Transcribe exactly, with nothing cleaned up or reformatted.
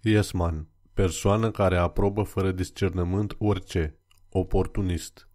Yes man. Persoană care aprobă fără discernământ orice. Oportunist.